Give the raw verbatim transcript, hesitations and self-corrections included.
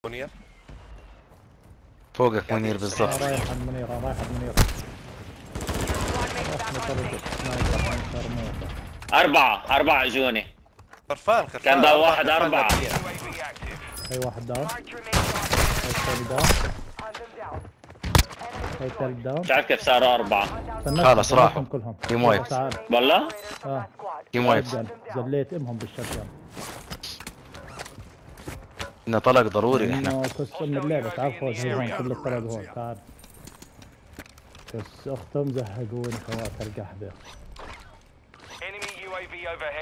منير فوقك منير بالضبط. رايح على المنير رايح على المنير. أربعة أربعة اجوني. خرفان خرفان كان ضل واحد أربعة. اي واحد داون. اي الثاني داون. اي الثالث داون. مش عارف كيف صاروا أربعة. خلص راحوا كلهم. تيم وايت. والله؟ اه تيم وايت. زليت امهم بالشجر. إنه طلق ضروري احنا. انه كس من اللعبة تعرفوا هون كل الطلق هون تعال. بس اختهم زهقوني خوات القحبة.